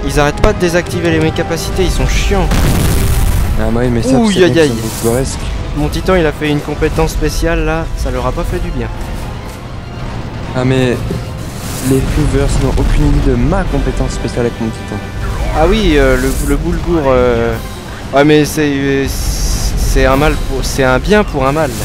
Ils arrêtent pas de désactiver mes capacités, ils sont chiants. Ah oui, mais ça, Ouh, c'est aïe, aïe. bouleversque. Mon titan il a fait une compétence spéciale là, ça leur a pas fait du bien. Ah mais les viewers n'ont aucune idée de ma compétence spéciale avec mon titan. Ah oui, le boulgour. Ouais mais c'est un mal pour, c'est un bien pour un mal.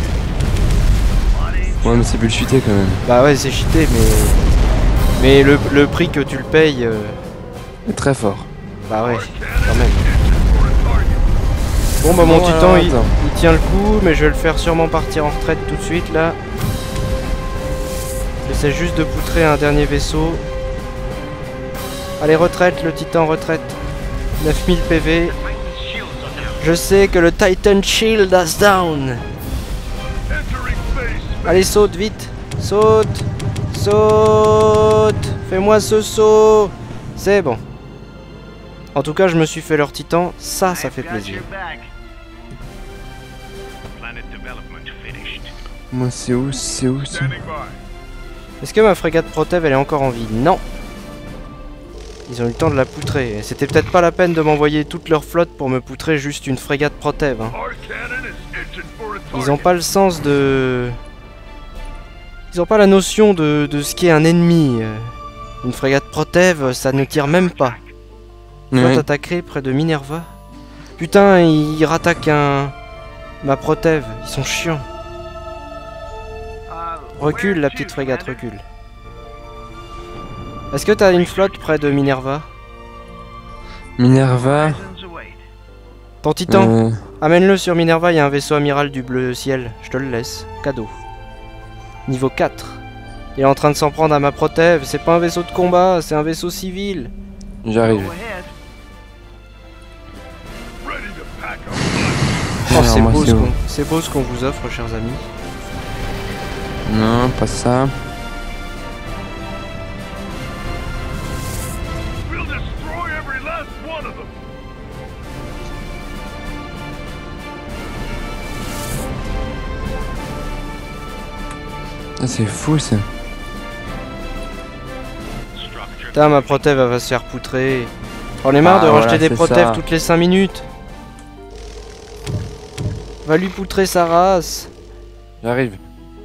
Ouais mais c'est bullshité quand même. Bah ouais c'est cheaté mais le prix que tu le payes. C'est très fort. Bah ouais, quand même. Bon bah mon titan il tient le coup, mais je vais le faire sûrement partir en retraite tout de suite là. J'essaie juste de poutrer un dernier vaisseau. Allez retraite le titan, retraite. 9000 PV. Je sais que le Titan Shield has down. Allez saute vite. Saute. Saute. Fais-moi ce saut. C'est bon. En tout cas je me suis fait leur titan, ça fait plaisir. Moi c'est où ça? Est-ce que ma frégate Protev elle est encore en vie? Non. Ils ont eu le temps de la poutrer. C'était peut-être pas la peine de m'envoyer toute leur flotte pour me poutrer juste une frégate Protev. Hein. Ils ont pas le sens de... Ils ont pas la notion de ce qu'est un ennemi. Une frégate Protev, ça ne tire même pas. Flotte attaquée près de Minerva. Putain, ils rattaquent ma Protev. Ils sont chiants. Recule la petite frégate, recule. Est-ce que t'as une flotte près de Minerva? Minerva. Ton titan amène-le sur Minerva, il y a un vaisseau amiral du bleu ciel. Je te le laisse. Cadeau. Niveau 4. Il est en train de s'en prendre à ma Protev. C'est pas un vaisseau de combat, c'est un vaisseau civil. J'arrive. Oh, c'est beau ce qu'on vous offre, chers amis. Non, pas ça. Ah, c'est fou ça. Putain, ma Protev elle va se faire poutrer. On est marre de racheter des Protev toutes les 5 minutes. Va lui poutrer sa race. J'arrive.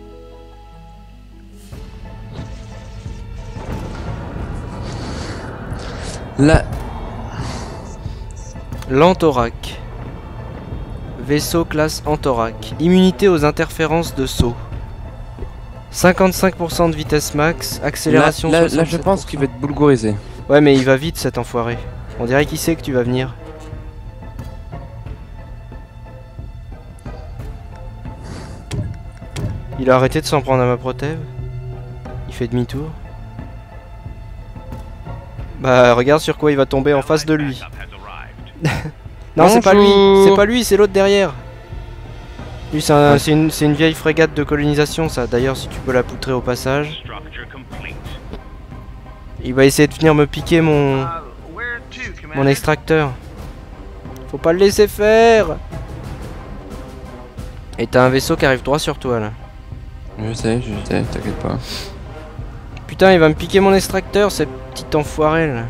Là. L'Antorak. Vaisseau classe Antorak. Immunité aux interférences de saut. 55% de vitesse max. Accélération. Là je pense qu'il va être boulgourisé. Ouais mais il va vite cet enfoiré. On dirait qu'il sait que tu vas venir. Il a arrêté de s'en prendre à ma Protev. Il fait demi-tour. Bah regarde sur quoi il va tomber en face de lui. Non c'est pas lui, c'est pas lui, c'est l'autre derrière. Lui c'est une vieille frégate de colonisation ça. D'ailleurs si tu peux la poutrer au passage. Il va essayer de venir me piquer mon extracteur. Faut pas le laisser faire. Et t'as un vaisseau qui arrive droit sur toi là. Je sais, t'inquiète pas. Putain il va me piquer mon extracteur, ce petit enfoiré là.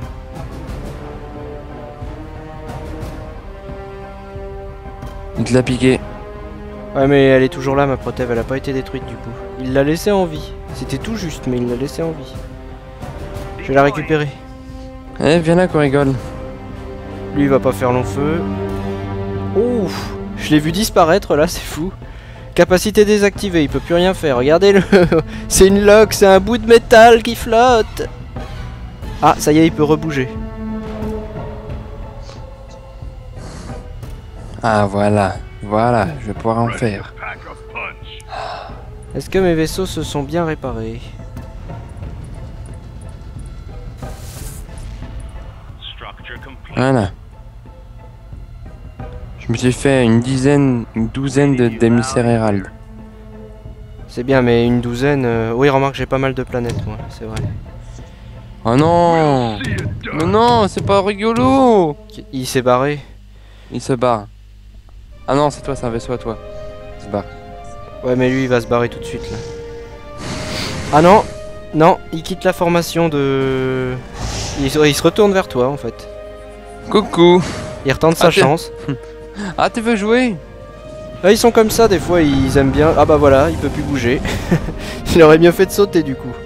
Il te l'a piqué. Ouais mais elle est toujours là ma Protev, elle a pas été détruite du coup. Il l'a laissée en vie. C'était tout juste mais il l'a laissée en vie. Je vais la récupérer. Eh viens là qu'on rigole. Lui il va pas faire long feu. Ouf. Je l'ai vu disparaître là, c'est fou. Capacité désactivée, il peut plus rien faire. Regardez-le. C'est une loque, c'est un bout de métal qui flotte. Ah ça y est il peut rebouger. Ah voilà, voilà, je vais pouvoir en faire. Est-ce que mes vaisseaux se sont bien réparés? Voilà. Je me suis fait une douzaine d'émissaires Hérald. C'est bien mais une douzaine... Oui remarque j'ai pas mal de planètes moi, c'est vrai. Oh non! Mais non, c'est pas rigolo! Il s'est barré. Il se barre. Ah non, c'est toi, c'est un vaisseau à toi. Il se barre. Ouais mais lui il va se barrer tout de suite là. Ah non! Non, il quitte la formation de... Il se retourne vers toi en fait. Coucou. Il retente sa chance. Ah, tu veux jouer? Là, ils sont comme ça, des fois ils aiment bien. Ah bah voilà, il peut plus bouger. Il aurait mieux fait de sauter du coup.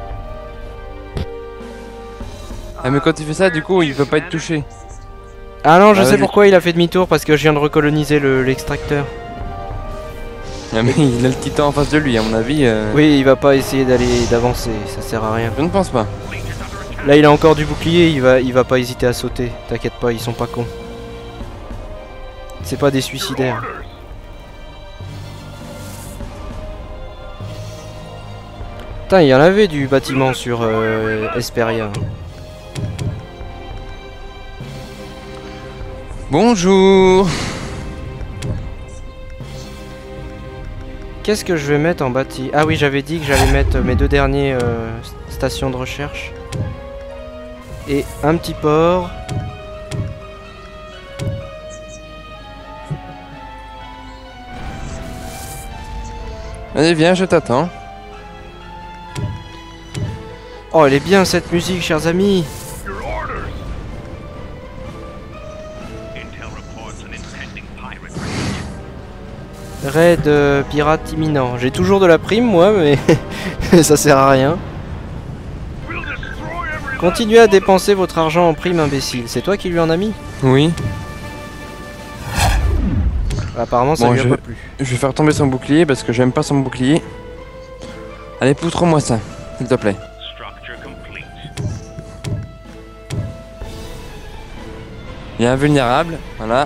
Ah, mais quand tu fais ça, du coup, il peut pas être touché. Ah non, je Ah, sais vas-y. pourquoi il a fait demi-tour, parce que je viens de recoloniser l'extracteur. Ah, mais il a le titan en face de lui, à mon avis. Oui, il va pas essayer d'avancer, ça sert à rien. Je ne pense pas. Là, il a encore du bouclier, il va pas hésiter à sauter. T'inquiète pas, ils sont pas cons. C'est pas des suicidaires. Putain, il y en avait du bâtiment sur Esperia. Bonjour. Qu'est-ce que je vais mettre en bâti? Ah oui, j'avais dit que j'allais mettre mes 2 derniers stations de recherche. Et un petit port. Allez, viens, je t'attends. Oh, elle est bien cette musique, chers amis. Raid pirate imminent. J'ai toujours de la prime, moi, mais ça sert à rien. Continuez à dépenser votre argent en prime, imbécile. C'est toi qui lui en as mis? Oui. Apparemment, ça Bon, lui a pas plu. Je vais faire tomber son bouclier parce que j'aime pas son bouclier. Allez, poutre-moi ça, s'il te plaît. Il est invulnérable, voilà.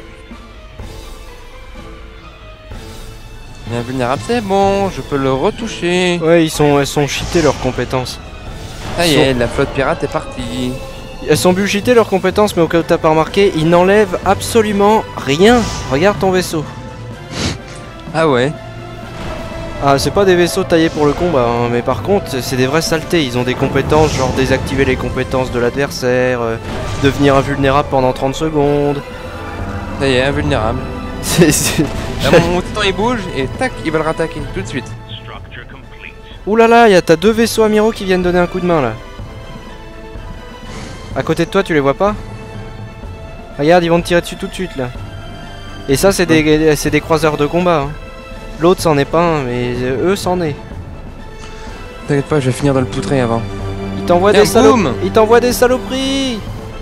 Il est invulnérable, c'est bon, je peux le retoucher. Ouais, elles sont cheatées leurs compétences. Ça y est, la flotte pirate est partie. Elles sont bullshitées leurs compétences, mais au cas où t'as pas remarqué, ils n'enlèvent absolument rien. Regarde ton vaisseau. Ah ouais. Ah, c'est pas des vaisseaux taillés pour le combat, hein, mais par contre, c'est des vrais saletés. Ils ont des compétences, genre désactiver les compétences de l'adversaire, devenir invulnérable pendant 30 secondes. Ça y est, invulnérable. Là, mon titan il bouge et tac, il va le rattaquer tout de suite. Ouh là là, t'as 2 vaisseaux amiraux qui viennent donner un coup de main là. À côté de toi, tu les vois pas? Regarde, ils vont te tirer dessus tout de suite là. Et ça, c'est des croiseurs de combat. Hein. L'autre, c'en est pas un, mais eux, c'en est. T'inquiète pas, je vais finir de le poutrer avant. Ils t'envoient Tiens, des saloperies. boum. Ils t'envoient des saloperies.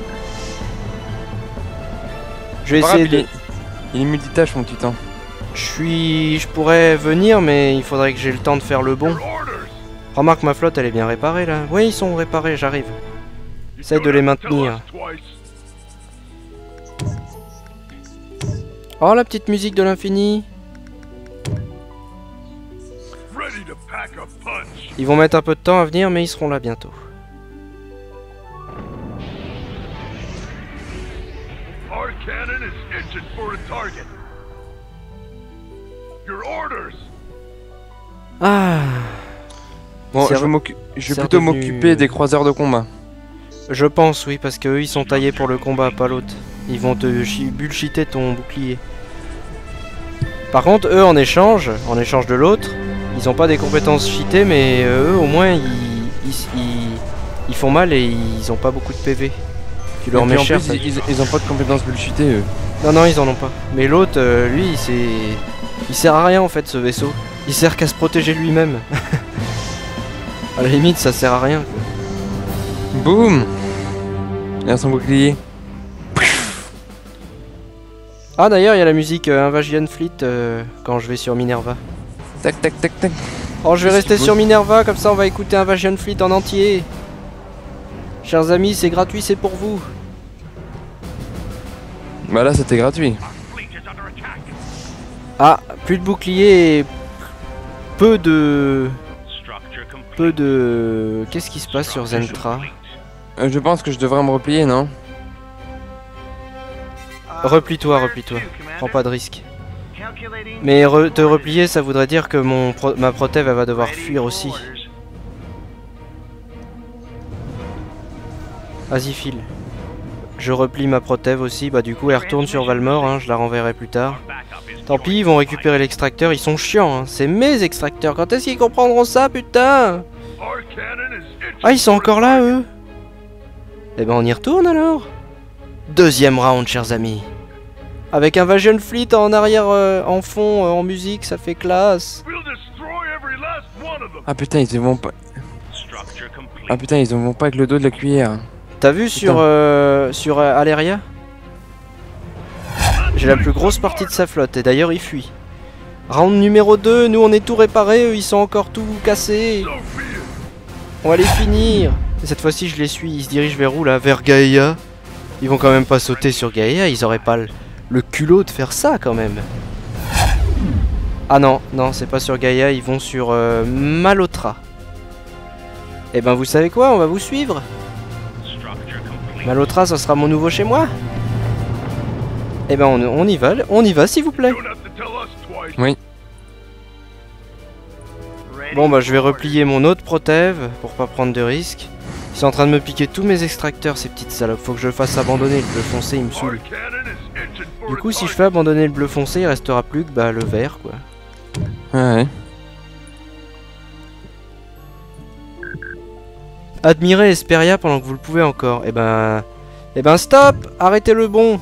Je vais essayer de... Il est multitâche mon titan. Je pourrais venir, mais il faudrait que j'ai le temps de faire le bon. Remarque, ma flotte, elle est bien réparée là. Oui, ils sont réparés, j'arrive. J'essaie de les maintenir. Oh, la petite musique de l'infini. Ils vont mettre un peu de temps à venir, mais ils seront là bientôt. Ah. Bon, C'est je vais plutôt m'occuper des croiseurs de combat. Je pense, oui, parce qu'eux, ils sont taillés pour le combat, pas l'autre. Ils vont te bullshiter ton bouclier. Par contre, eux, en échange de l'autre, ils ont pas des compétences cheatées, mais eux, au moins, ils font mal et ils ont pas beaucoup de PV. Tu leur mets cher. Ils ont pas de compétences bullshitées, eux. Non, non, ils en ont pas. Mais l'autre, lui, il sert à rien en fait, ce vaisseau. Il sert qu'à se protéger lui-même. À la limite, ça sert à rien. Boum. Il a son bouclier. Ah, d'ailleurs, il y a la musique Invasion Fleet quand je vais sur Minerva. Tac, tac, tac, tac. Oh, je vais Qu'est-ce rester qu'il sur faut Minerva, comme ça on va écouter Invasion Fleet en entier. Chers amis, c'est gratuit, c'est pour vous. Bah là, c'était gratuit. Ah, plus de bouclier et peu de... Qu'est-ce qui se passe sur Zentra? Je pense que je devrais me replier, non? Replie-toi, replie-toi. Prends pas de risque. Mais te replier, ça voudrait dire que ma protève, elle va devoir fuir aussi. Vas-y, file. Je replie ma protève aussi. Bah du coup, elle retourne sur Valmore, hein, je la renverrai plus tard. Tant pis, ils vont récupérer l'extracteur. Ils sont chiants, hein. C'est mes extracteurs. Quand est-ce qu'ils comprendront ça, putain? Ah, ils sont encore là, eux? Eh ben on y retourne alors. Deuxième round, chers amis. Avec Invasion Fleet en arrière, en fond, en musique, ça fait classe. Ah putain, ils vont pas. Ah putain, ils vont pas avec le dos de la cuillère. T'as vu sur Aleria? J'ai la plus grosse partie de sa flotte et d'ailleurs il fuit. Round numéro 2, nous on est tout réparé, eux ils sont encore tout cassés. On va les finir. Et cette fois-ci je les suis, ils se dirigent vers où là? Vers Gaïa. Ils vont quand même pas sauter sur Gaïa, ils auraient pas le culot de faire ça quand même. Ah non, non c'est pas sur Gaïa, ils vont sur Malotra. Et ben vous savez quoi, on va vous suivre. Malotra ça sera mon nouveau chez moi. Et ben on y va s'il vous plaît. Oui. Bon bah je vais replier mon autre protève pour pas prendre de risques. Ils sont en train de me piquer tous mes extracteurs ces petites salopes. Faut que je le fasse abandonner, le bleu foncé il me saoule. Du coup si je fais abandonner le bleu foncé il restera plus que bah, le vert quoi. Ouais. Admirez Esperia pendant que vous le pouvez encore. Eh ben stop. Arrêtez le bon.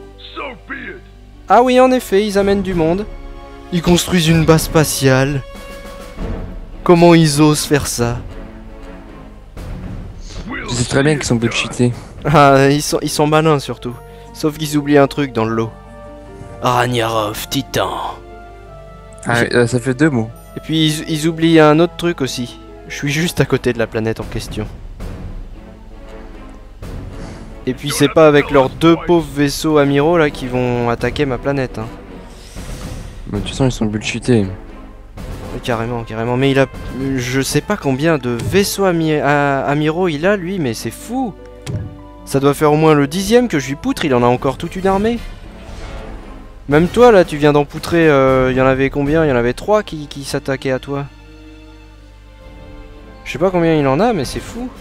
Ah oui en effet ils amènent du monde. Ils construisent une base spatiale. Comment ils osent faire ça? Je sais très bien qu'ils sont bullshités. Ah ils sont malins surtout. Sauf qu'ils oublient un truc dans le lot. Ragnarov, Titan. Ah, ça fait 2 mots. Et puis ils oublient un autre truc aussi. Je suis juste à côté de la planète en question. Et puis c'est pas avec leurs 2 pauvres vaisseaux amiraux là qui vont attaquer ma planète. Hein. Mais de toute façon ils sont bullshités. Carrément, carrément. Mais il a... Je sais pas combien de vaisseaux amiraux il a lui, mais c'est fou. Ça doit faire au moins le 10e que je lui poutre, il en a encore toute une armée. Même toi là, tu viens d'en poutrer, il y en avait combien? Il y en avait 3 qui s'attaquaient à toi. Je sais pas combien il en a, mais c'est fou.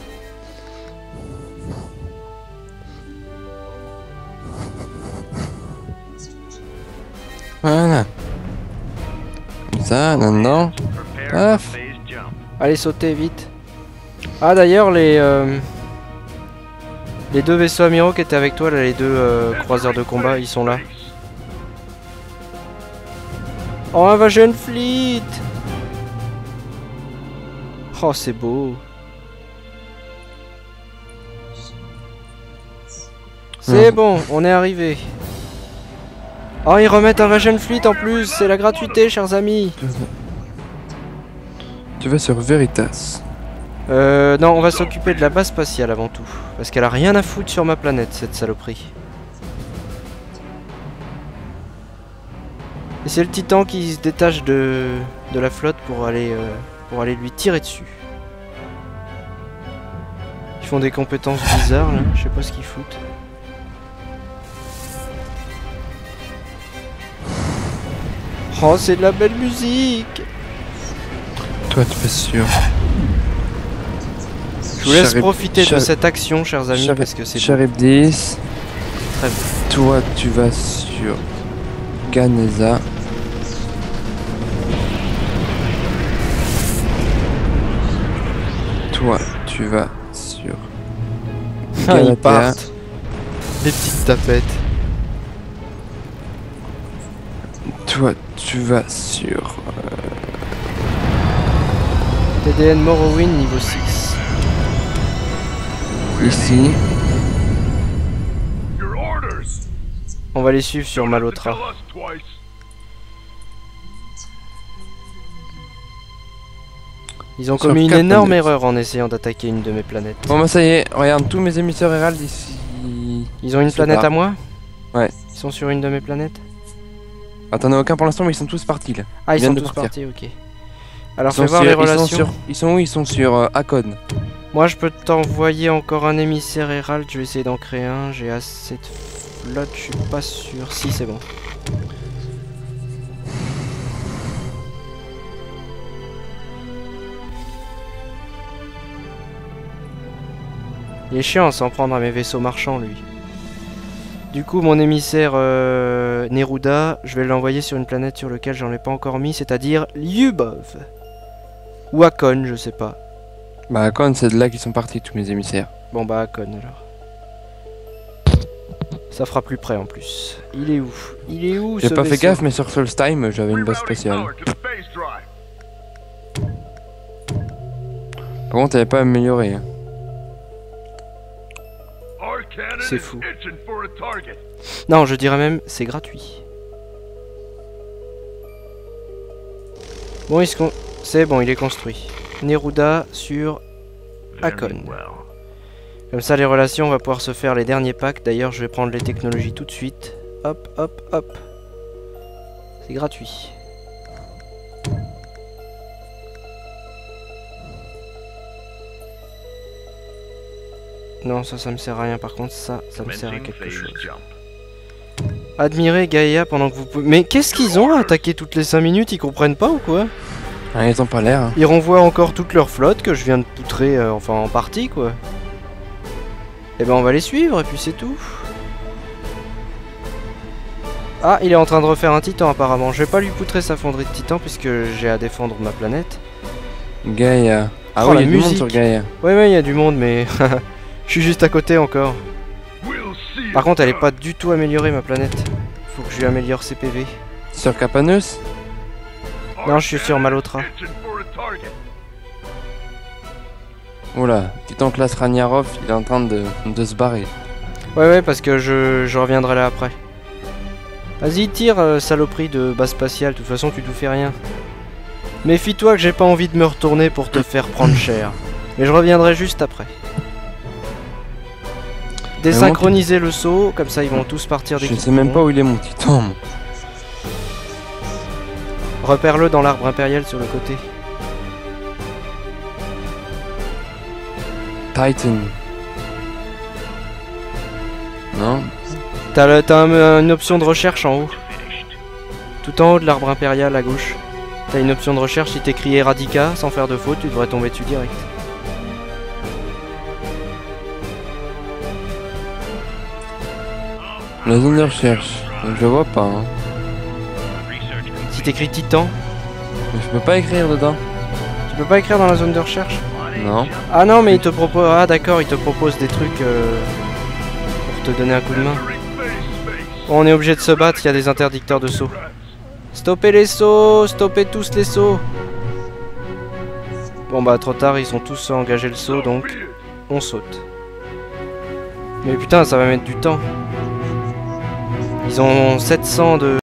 Voilà. Comme ça, non. Paf. Allez, sautez vite. Ah d'ailleurs, les 2 vaisseaux amiraux qui étaient avec toi, là, les 2 croiseurs de combat, ils sont là. Oh, Invasion Fleet! Oh, c'est beau. C'est bon, on est arrivé. Oh, ils remettent Invasion Fleet en plus, c'est la gratuité, chers amis. Tu vas sur Veritas. Non, on va s'occuper de la base spatiale avant tout. Parce qu'elle a rien à foutre sur ma planète, cette saloperie. Et c'est le Titan qui se détache de la flotte pour aller lui tirer dessus. Ils font des compétences bizarres là, je sais pas ce qu'ils foutent. Oh, c'est de la belle musique! Toi, tu es sûr. Je vous laisse profiter de cette action, chers amis, parce que c'est Charib 10. Très bon. Toi, tu vas sur Ganesa. Toi, tu vas sur Ah, ils partent. Les petites tapettes. Toi, tu vas sur TDN Morrowind niveau 6. ici. On va les suivre sur Malotra. Ils ont commis une énorme erreur en essayant d'attaquer une de mes planètes. Bon bah ça y est, regarde tous mes émissaires Herald ici. Ils ont une planète à moi? Ouais. Ils sont sur une de mes planètes? Ah t'en as aucun pour l'instant mais ils sont tous partis là. Ah ils sont tous partis, ok. Alors fais voir les relations. Ils sont où? Ils sont sur Akon. Moi je peux t'envoyer encore un émissaire Herald, je vais essayer d'en créer un, j'ai assez de flotte, je suis pas sûr. Si c'est bon. Il est chiant à s'en prendre à mes vaisseaux marchands lui. Du coup mon émissaire Neruda, je vais l'envoyer sur une planète sur laquelle j'en ai pas encore mis, c'est-à-dire Lyubov. Ou Akon, je sais pas. Bah Akon c'est de là qu'ils sont partis tous mes émissaires. Bon bah Akon alors. Ça fera plus près en plus. Il est où? Il est où J'ai ce pas fait vaisseau? gaffe, mais sur Solstheim, j'avais une base spatiale. Par contre, elle n'est pas améliorée. Hein. C'est fou. Non, je dirais même, c'est gratuit. Bon, c'est bon, il est construit. Neruda sur Hakon. Comme ça, les relations, on va pouvoir se faire les derniers packs. D'ailleurs, je vais prendre les technologies tout de suite. Hop, hop, hop. C'est gratuit. Non, ça me sert à rien. Par contre, ça me sert à quelque chose. Admirez Gaïa pendant que vous pouvez... Mais qu'est-ce qu'ils ont à attaquer toutes les 5 minutes? Ils comprennent pas ou quoi? Ah, ils ont pas l'air. Hein. Ils renvoient encore toute leur flotte que je viens de poutrer, enfin en partie quoi. Et ben on va les suivre et puis c'est tout. Ah, il est en train de refaire un titan apparemment. Je vais pas lui poutrer sa fonderie de titan puisque j'ai à défendre ma planète. Gaïa. Ah Oh, oui, la il y a du monde musique. sur Gaïa. Ouais, il y a du monde mais... je suis juste à côté encore. Par contre, elle est pas du tout améliorée ma planète. Faut que je lui améliore ses PV. Sur Capaneus? Non, je suis sur Malotra. Oula, Titan classe Ragnarov, il est en train de se barrer. Ouais, parce que je reviendrai là après. Vas-y, tire, saloperie de base spatiale. De toute façon, tu nous fais rien. Méfie-toi que j'ai pas envie de me retourner pour te faire prendre cher. Mais je reviendrai juste après. Désynchroniser le saut, comme ça ils vont tous partir dès Je qu'ils sais même pas pourront. où il est mon Titan. moi. Repère-le dans l'arbre impérial sur le côté. Titan. Non? T'as une option de recherche en haut. Tout en haut de l'arbre impérial à gauche. T'as une option de recherche, si t'écris Eradica sans faire de faute, tu devrais tomber dessus direct. La zone de recherche. Je vois pas. Hein. Si t'écris Titan, Mais je peux pas écrire dedans. tu peux pas écrire dans la zone de recherche? Non. Ah non, mais il te propose... Ah d'accord, il te propose des trucs pour te donner un coup de main. Bon, on est obligé de se battre, il y a des interdicteurs de saut. Stoppez les sauts! Stoppez tous les sauts! Bon bah trop tard, ils ont tous engagé le saut, donc on saute. Mais putain, ça va mettre du temps. Ils ont 700 de...